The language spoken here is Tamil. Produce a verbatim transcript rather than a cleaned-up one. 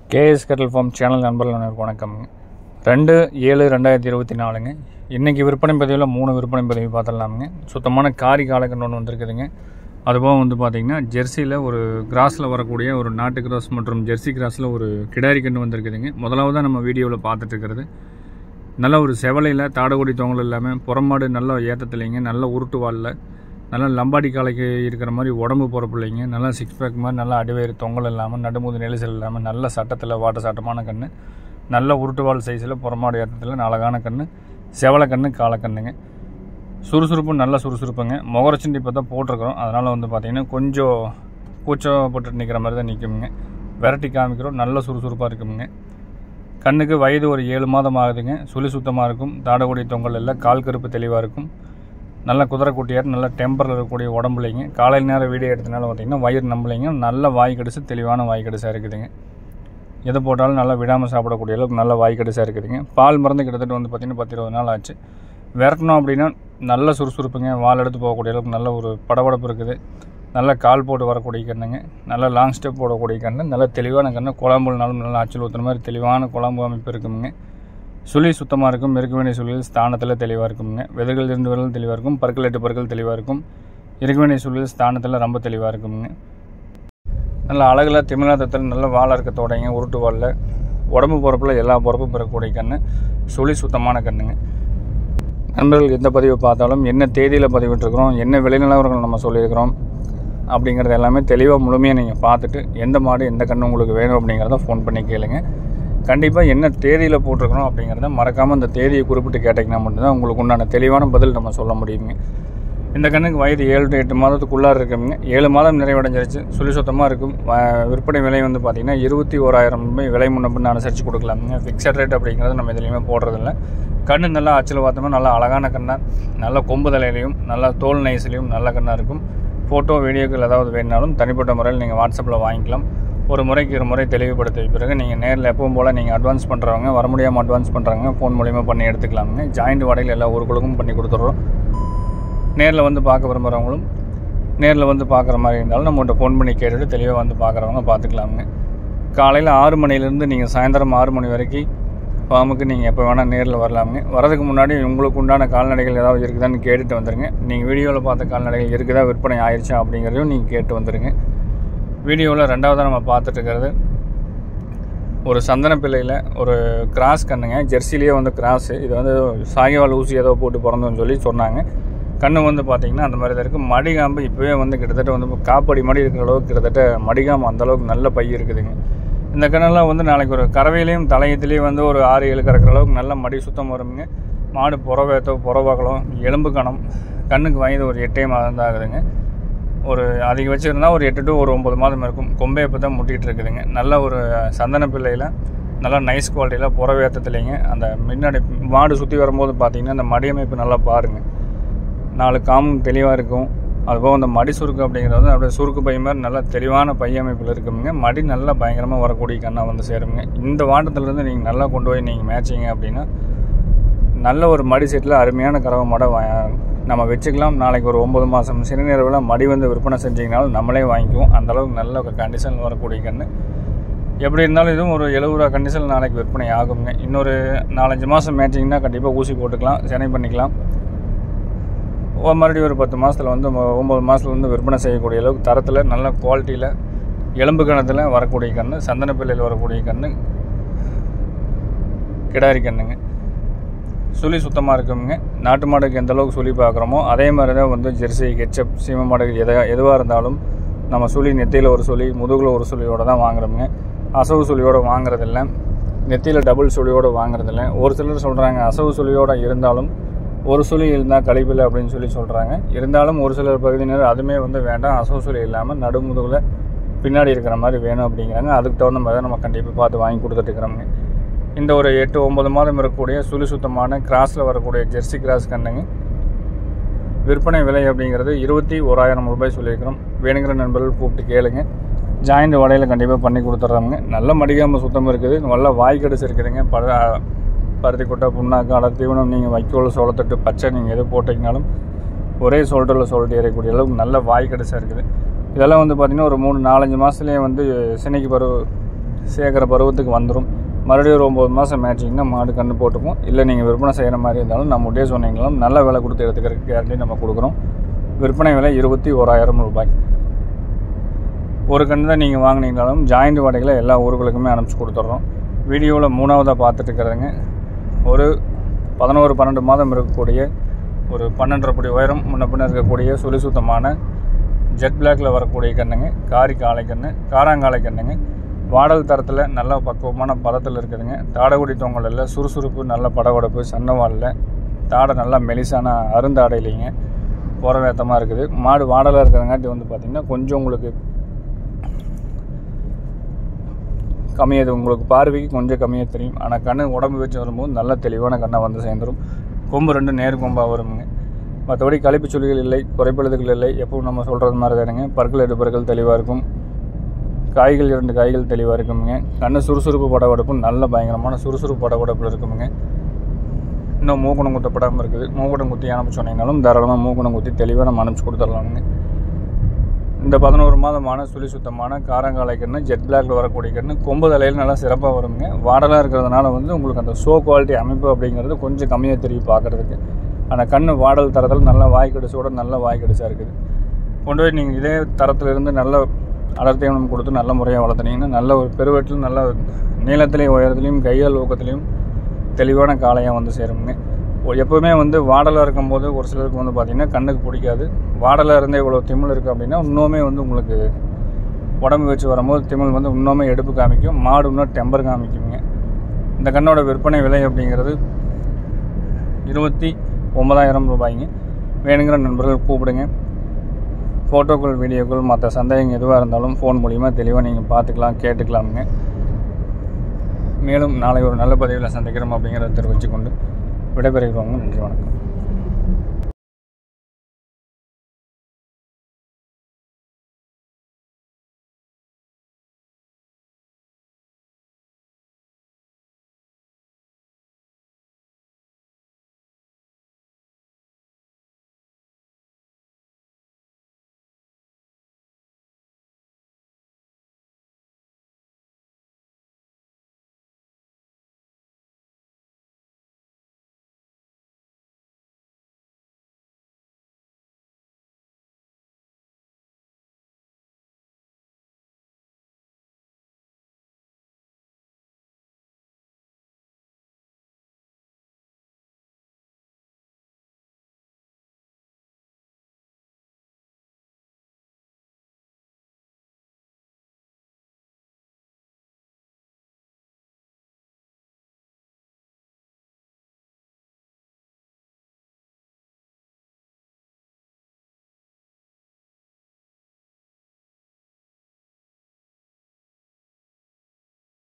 கேஎஸ் கெட்டல் ஃபார்ம் சேனல் நண்பர்கள் வணக்கம். ரெண்டு ஏழு ரெண்டாயிரத்தி இருபத்தி நாலுங்க. இன்றைக்கி விற்பனை பதிவில் மூணு விற்பனை பதிவு பார்த்துடலாமுங்க. சுத்தமான காரி காலக்கன்று ஒன்று வந்திருக்குதுங்க. அதுபோக வந்து பார்த்திங்கன்னா ஜெர்சியில் ஒரு கிராஸில் வரக்கூடிய ஒரு நாட்டு கிராஸ் மற்றும் ஜெர்சி கிராஸில் ஒரு கிடாரி கன்று வந்திருக்குதுங்க. முதலாவதாக நம்ம வீடியோவில் பார்த்துட்ருக்கிறது நல்ல ஒரு செவலையில் தாடகுடி தொங்கல் இல்லாமல் புறமாடு நல்ல ஏற்றத்துலைங்க, நல்ல உருட்டு வாலில் நல்லா லம்பாடி காலைக்கு இருக்கிற மாதிரி உடம்பு பொறப்பில்லைங்க, நல்லா சிக்ஸ் பேக் மாதிரி நல்லா அடிவயிறு தொங்கல் இல்லாமல் நடுமுது நெரிசல் இல்லாமல் நல்ல சட்டத்தில் வாட்ட சட்டமான கன்று, நல்ல உருட்டுவால் சைஸில் புறமாடு ஏற்றத்தில் அழகான கன்று, செவலை கன்று காலக்கண்ணுங்க. சுறுசுறுப்பு நல்ல சுறுசுறுப்புங்க. முகரச்சிண்டி இப்போ தான் போட்டிருக்கிறோம், அதனால் வந்து பார்த்திங்கன்னா கொஞ்சம் கூச்சப்பட்டு நிற்கிற மாதிரி தான் நிற்குமுங்க. விரட்டி காமிக்கிறோம், நல்ல சுறுசுறுப்பாக இருக்குமுங்க. கண்ணுக்கு வயது ஒரு ஏழு மாதம் ஆகுதுங்க. சுழி சுத்தமாக இருக்கும், தாடகுடி தொங்கல் இல்லை, கால் கருப்பு தெளிவாக இருக்கும், நல்ல குதிரை குட்டியாட்டு நல்ல டெம்பரில் இருக்கக்கூடிய உடம்புலைங்க. காலையில் நேரம் வீடியோ எடுத்தனால பார்த்திங்கன்னா வயிறு நம்பலைங்க, நல்ல வாய் கடிசு தெளிவான வாய் கடிசாக இருக்குதுங்க. எது போட்டாலும் நல்லா விடாமல் சாப்பிடக்கூடிய அளவுக்கு நல்ல வாய் கடிசாக இருக்குதுங்க. பால் மருந்து கிட்டத்தட்ட வந்து பார்த்திங்கன்னா பத்து இருபது நாள் ஆச்சு. விரட்டணும் அப்படின்னா நல்ல சுறுசுறுப்புங்க. வால் எடுத்து போகக்கூடிய அளவுக்கு நல்ல ஒரு படபடப்பு இருக்குது. நல்ல கால் போட்டு வரக்கூடிய கண்ணுங்க, நல்ல லாங் ஸ்டெப் போடக்கூடிய கண்ணு, நல்ல தெளிவான கண்ணு. குழம்புனாலும் நல்லா ஆச்சல் ஊற்றுற மாதிரி தெளிவான குழம்பு அமைப்பு இருக்குங்க. சுழி சுத்தமாக இருக்கும், இருக்க வேண்டிய சுழியில் ஸ்தானத்தில் தெளிவாக இருக்குங்க. விதைகள் இருந்து விரல் தெளிவாக இருக்கும், பற்கள் எட்டு பற்கள் தெளிவாக இருக்கும், இருக்க வேண்டிய சுழியில் ஸ்தானத்தில் ரொம்ப தெளிவாக இருக்குங்க. நல்ல அழகில் திமிழாத்தத்தில் நல்ல வாழை இருக்க தோடைங்க, உருட்டு வாலில் உடம்பு பொறப்பில் எல்லா பொறப்பும் பெறக்கூடிய கண்ணு, சுழி சுத்தமான கண்ணுங்க. நண்பர்கள் எந்த பதிவை பார்த்தாலும் என்ன தேதியில் பதிவிட்டுருக்கிறோம், என்ன விளைநிலவர்கள் நம்ம சொல்லியிருக்கிறோம் அப்படிங்கிறது எல்லாமே தெளிவாக முழுமையாக நீங்கள் பார்த்துட்டு எந்த மாடு எந்த கண்ணு உங்களுக்கு வேணும் அப்படிங்கிறத ஃபோன் பண்ணி கேளுங்க. கண்டிப்பாக என்ன தேதியில் போட்டிருக்கணும் அப்படிங்கிறத மறக்காமல் அந்த தேதியை குறிப்பிட்டு கேட்டிங்கன்னா மட்டும்தான் உங்களுக்கு உண்டான தெளிவான பதில் நம்ம சொல்ல முடியுங்க. இந்த கண்ணுக்கு வயது ஏழு டு எட்டு மாதத்துக்குள்ளார இருக்குங்க. ஏழு மாதம் நிறைவடைஞ்சிருச்சு, சுழி சுத்தமாக இருக்கும். விற்பனை விலை வந்து பார்த்திங்கன்னா இருபத்தி ஓராயிரம் ரூபாய் விலை முன்னப்பின்னு அனுசரித்து கொடுக்கலாமுங்க. ஃபிக்ஸட் ரேட் அப்படிங்கிறது நம்ம எதுலேயுமே போடுறதில்ல. கண்ணு நல்லா அச்சல் பார்த்தோம்னா நல்லா அழகான கண்ணாக, நல்ல கொம்பு தலையிலையும் நல்லா தோல் நைஸ்லையும் நல்ல கண்ணாக இருக்கும். ஃபோட்டோ வீடியோக்கள் ஏதாவது வேணுனாலும் தனிப்பட்ட முறையில் நீங்கள் வாட்ஸ்அப்பில் வாங்கிக்கலாம். ஒரு முறைக்கு ஒரு முறை தெளிவுபடுத்த பிறகு நீங்கள் நேரில் எப்பவும் போல் நீங்கள் அட்வான்ஸ் பண்ணுறவங்க, வர முடியாமல் அட்வான்ஸ் பண்ணுறாங்க, ஃபோன் மூலிமா பண்ணி எடுத்துக்கலாமுங்க. ஜாயிண்ட் வாடகையில் எல்லா ஊர்களுக்கும் பண்ணி கொடுத்துட்றோம். நேரில் வந்து பார்க்க விரும்புகிறவங்களும் நேரில் வந்து பார்க்குற மாதிரி இருந்தாலும் நம்மகிட்ட ஃபோன் பண்ணி கேட்டுட்டு தெளிவாக வந்து பார்க்குறவங்க பார்த்துக்கலாமுங்க. காலையில் ஆறு மணிலேருந்து நீங்கள் சாயந்தரம் ஆறு மணி வரைக்கும் ஃபார்முக்கு நீங்கள் எப்போ வேணால் நேரில் வரலாமுங்க. வரதுக்கு முன்னாடி உங்களுக்கு உண்டான கால்நடைகள் ஏதாவது இருக்குதான்னு கேட்டுட்டு வந்துடுங்க. நீங்கள் வீடியோவில் பார்த்த கால்நடைகள் இருக்குதா, விற்பனை ஆயிடுச்சா அப்படிங்கிறதையும் நீங்கள் கேட்டு வந்துடுங்க. வீடியோவில் ரெண்டாவதாக நம்ம பார்த்துட்டு இருக்கிறது ஒரு சந்தன பிள்ளையில் ஒரு கிராஸ் கண்ணுங்க. ஜெர்சிலேயே வந்து கிராஸு. இது வந்து சாகிவால் ஊசி ஏதோ போட்டு பிறந்தோன்னு சொல்லி சொன்னாங்க. கண்ணு வந்து பார்த்திங்கன்னா அந்த மாதிரி தான் இருக்குது. மடிகாம்பு இப்போவே வந்து கிட்டத்தட்ட வந்து காப்படி மடி இருக்கிற அளவுக்கு கிட்டத்தட்ட மடிகாம்பு அந்தளவுக்கு நல்ல பை இருக்குதுங்க. இந்த கண்ணெல்லாம் வந்து நாளைக்கு ஒரு கறவையிலையும் தலையத்துலேயும் வந்து ஒரு ஆறு ஏழு கறக்கிற அளவுக்கு நல்ல மடி சுத்தம் வருங்க. மாடு புறவேத்தோ புறவாகலம் எலும்பு கணம். கண்ணுக்கு வயது ஒரு எட்டே மாதம் தான் ஆகுதுங்க. ஒரு அதிக வச்சுருந்தால் ஒரு எட்டு டு ஒரு ஒம்பது மாதம் இருக்கும். கொம்பை இப்போ தான் முட்டிகிட்டு இருக்குதுங்க. நல்ல ஒரு சந்தன பிள்ளையில் நல்லா நைஸ் குவாலிட்டியில் புறவேற்றத்துலேங்க. அந்த முன்னாடி மாடு சுற்றி வரும்போது பார்த்திங்கன்னா அந்த மடியமைப்பு நல்லா பாருங்கள். நாலு காமும் தெளிவாக இருக்கும். அதுபோக அந்த மடி சுருக்கு அப்படிங்கிறது வந்து அப்படியே சுருக்கு பை மாதிரி நல்லா தெளிவான பை அமைப்பில் இருக்குங்க. மடி நல்லா பயங்கரமாக வரக்கூடிய கண்ணாக வந்து சேருங்க. இந்த வாட்டத்துலேருந்து நீங்கள் நல்லா கொண்டு போய் நீங்கள் மேட்சிங்க அப்படின்னா நல்ல ஒரு மடி செட்டில் அருமையான கறவை மாடை நம்ம வச்சுக்கலாம். நாளைக்கு ஒரு ஒம்பது மாதம் சிறுநீரவில் மடி வந்து விற்பனை செஞ்சிங்கனாலும் நம்மளே வாங்கிக்குவோம். அந்தளவுக்கு நல்ல ஒரு கண்டிஷன் வரக்கூடிய கன்று. எப்படி இருந்தாலும் இதுவும் ஒரு எழுபது ரூபா கண்டிஷன் நாளைக்கு விற்பனை ஆகுங்க. இன்னொரு நாலஞ்சு மாதம் மேட்சிங்கன்னா கண்டிப்பாக ஊசி போட்டுக்கலாம், செனை பண்ணிக்கலாம். மறுபடியும் ஒரு பத்து மாதத்தில் வந்து ஒம்பது மாதத்தில் வந்து விற்பனை செய்யக்கூடிய அளவுக்கு தரத்தில் நல்ல குவாலிட்டியில் எலும்பு கணத்தில் வரக்கூடிய கன்று, சந்தன பிள்ளையில் வரக்கூடிய கன்று கிடாரி கண்ணுங்க. சுழி சுத்தமாக இருக்குங்க. நாட்டு மாடுக்கு எந்த அளவுக்கு சுழி பார்க்குறோமோ அதே மாதிரி தான் வந்து ஜெர்சி, கெச்சப், சீம மாடுகள் எதை எதுவாக இருந்தாலும் நம்ம சுழி நெத்தியில் ஒரு சுழி, முதுகில் ஒரு சுழியோடு தான் வாங்குறோமுங்க. அசவு சுழியோடு வாங்குறதில்ல, நெத்தியில் டபுள் சுழியோடு வாங்குறதில்ல. ஒரு சிலர் சொல்கிறாங்க அசவு சுழியோடு இருந்தாலும் ஒரு சுழி இருந்தால் கழிப்பில்லை அப்படின்னு சொல்லி சொல்கிறாங்க. இருந்தாலும் ஒரு சிலர் பகுதியினர் அதுவுமே வந்து வேண்டாம், அசவு சுழி இல்லாமல் நடுமுதுகில் பின்னாடி இருக்கிற மாதிரி வேணும் அப்படிங்கிறாங்க. அதுக்கு தகுந்த மாதிரி தான் நம்ம கண்டிப்பாக பார்த்து வாங்கி கொடுத்துட்டுருக்குறோங்க. இந்த ஒரு எட்டு ஒம்பது மாதம் இருக்கக்கூடிய சுழி சுத்தமான கிராஸில் வரக்கூடிய ஜெர்சி கிராஸ் கண்ணுங்க. விற்பனை விலை அப்படிங்கிறது இருபத்தி ஓராயிரம் ரூபாய் சொல்லியிருக்கிறோம். வேணுங்கிற நண்பர்கள் கூப்பிட்டு கேளுங்க. ஜாயிண்ட் வடையில் கண்டிப்பாக பண்ணி கொடுத்துட்றாங்க. நல்ல மடிகாமல் சுத்தம் இருக்குது, நல்ல வாய் கடிசு இருக்குதுங்க. ப பருத்தி கொட்டை, புண்ணாக்கு, அடர் தீவனம், நீங்கள் வைக்கோல், சோளத்தட்டு, பச்சை நீங்கள் எது போட்டிங்கனாலும் ஒரே சோல்டரில் சொல்லிட்டு ஏறக்கூடிய அளவுக்கு நல்ல வாய் கடிசாக இருக்குது. இதெல்லாம் வந்து பார்த்திங்கன்னா ஒரு மூணு நாலஞ்சு மாதத்துலேயே வந்து சினைக்கு பருவ சேர்க்குற பருவத்துக்கு வந்துடும். மறுபடியும் ஒரு ஒம்பது மாதம் மேட்சிங்கன்னா மாடு கன்று போட்டுக்கும். இல்லை நீங்கள் விற்பனை செய்கிற மாதிரி இருந்தாலும் நம்ம உடனே சொன்னீங்களும் நல்ல விலை கொடுத்து எடுத்துக்கிறதுக்கு கேரண்டி நம்ம கொடுக்குறோம். விற்பனை விலை இருபத்தி ஓராயிரம் ரூபாய். ஒரு கன்று தான் நீங்கள் வாங்கினீங்கனாலும் ஜாயிண்ட் வாடகையில் எல்லா ஊர்களுக்குமே அனுப்பிச்சி கொடுத்துட்றோம். வீடியோவில் மூணாவதாக பார்த்துட்டு இருக்கிறதுங்க ஒரு பதினோரு பன்னெண்டு மாதம் இருக்கக்கூடிய ஒரு பன்னெண்டரை படி உயரம் முன்ன பின்ன இருக்கக்கூடிய சுழி சுத்தமான ஜெட் பிளாக்கில் வரக்கூடிய கண்ணுங்க. காரி காளை கன்று, காராங்காலை கண்ணுங்க. வாடல் தரத்தில் நல்ல பக்குவமான பதத்தில் இருக்குதுங்க. தாடைக்குடி தொங்கல் இல்லை, சுறுசுறுப்பு, நல்ல படவடப்பு, சன்னவாலில் தாடை நல்லா மெலிசான அருந்தாடை இல்லைங்க, புறவேத்தமாக இருக்குது. மாடு வாடலாக இருக்கிறங்காட்டி வந்து பார்த்திங்கன்னா கொஞ்சம் உங்களுக்கு கம்மியாது, உங்களுக்கு பார்வைக்கு கொஞ்சம் கம்மியாக தெரியும். ஆனால் கண்ணு உடம்பு வச்சு வரும்போது நல்ல தெளிவான கண்ணை வந்து சேர்ந்துடும். கொம்பு ரெண்டு நேர் கொம்பாக வருங்க. மற்றபடி கழிப்பு சுழிகள் இல்லை, குறைப்பழுதுகள் இல்லை. எப்பவும் நம்ம சொல்கிறது மாதிரி தானுங்க. பற்கள் எடுப்பர்கள் தெளிவாக இருக்கும். காய்கள் இரண்டு காய்கள் தெளிவாக இருக்குங்க. கண்ணு சுறுசுறுப்பு படவடப்பும் நல்ல பயங்கரமான சுறுசுறுப்பு படவடப்பில் இருக்குங்க. இன்னும் மூக்குணம் குத்தப்படாமல் இருக்குது. மூக்குணம் குத்தி அனுப்பிச்சு சொன்னீங்கனாலும் தாராளமாக மூக்குணம் குத்தி தெளிவாக நம்ம அனுப்பிச்சி கொடுத்துடலாமுங்க. இந்த பதினோரு மாதமான சுழி சுத்தமான காரங்காலை கன்று, ஜெட் பிளாக்ல வரக்கூடிய கன்று, கொம்பு தலையில் நல்லா சிறப்பாக வருங்க. வாடலாக இருக்கிறதுனால வந்து உங்களுக்கு அந்த ஷோ குவாலிட்டி அமைப்பு அப்படிங்கிறது கொஞ்சம் கம்மியாக தெரியும் பார்க்குறதுக்கு. ஆனால் கன்று வாடல் தரத்தில் நல்ல வாய் கடிச்சோட நல்ல வாய் கடிச்சாக இருக்குது. கொண்டு போய் நீங்கள் இதே தரத்துலேருந்து நல்ல அடர்த்தியம் கொடுத்து நல்ல முறையாக வளர்த்துனீங்கன்னா நல்ல ஒரு பெருவெட்டிலும் நல்ல நீளத்துலேயும் உயரத்துலேயும் கையால் ஊக்கத்துலேயும் தெளிவான காளையாக வந்து சேருங்க. எப்போவுமே வந்து வாடலாக இருக்கும்போது ஒரு சிலருக்கு வந்து பார்த்திங்கன்னா கண்ணுக்கு பிடிக்காது. வாடலாக இருந்தே இவ்வளோ திமிழ் இருக்குது அப்படின்னா இன்னுமே வந்து உங்களுக்கு உடம்பு வச்சு வரும்போது திமிழ் வந்து இன்னுமே எடுப்பு காமிக்கும். மாடு இன்னும் டெம்பர் காமிக்குங்க. இந்த கண்ணோட விற்பனை விலை அப்படிங்கிறது இருபத்தி ஒன்பதாயிரம் ரூபாய்ங்க. வேணுங்கிற நண்பர்கள் கூப்பிடுங்க. ஃபோட்டோக்கள், வீடியோக்கள், மற்ற சந்தேகங்கள் எதுவாக இருந்தாலும் ஃபோன் மூலிமா தெளிவாக நீங்கள் பார்த்துக்கலாம், கேட்டுக்கலாமுங்க. மேலும் நாளை ஒரு நல்ல பதிவில் சந்திக்கிறோம் அப்படிங்கிறத தெரிவித்துக்கொண்டு விடைபெறுகிறோங்க. நன்றி, வணக்கம்.